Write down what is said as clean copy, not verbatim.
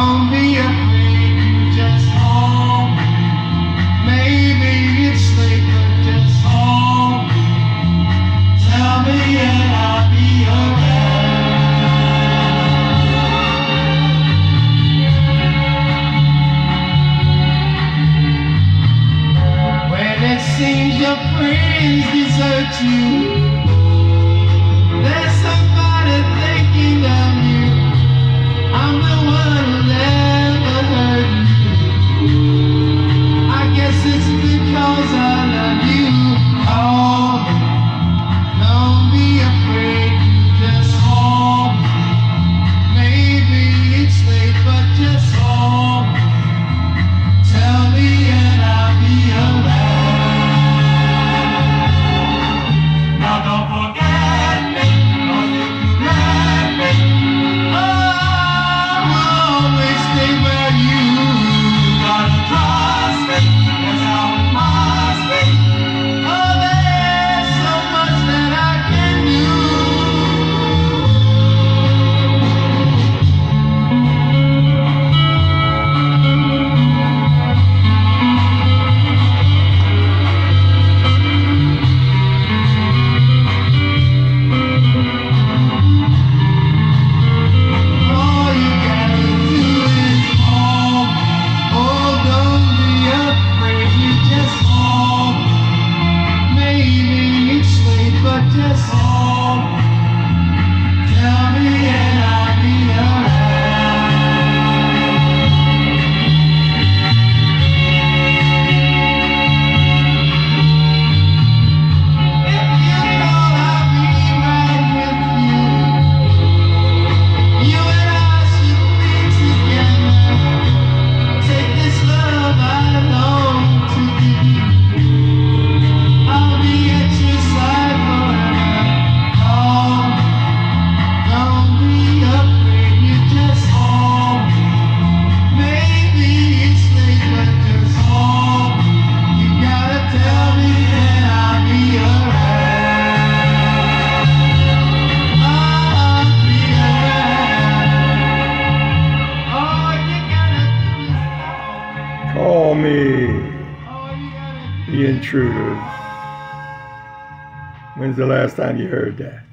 Don't be afraid, just call me. Maybe it's late, but just call me. Tell me and I'll be around. When it seems your friends desert you, there's somebody thinking of you. I'm the one who never hurt you. I guess it's because I love you. Call me. Don't be afraid, just call me. Maybe it's late, but just call me. Tell me and I'll be around. Now don't forget me, or you let me. Call me, the intruder. When's the last time you heard that?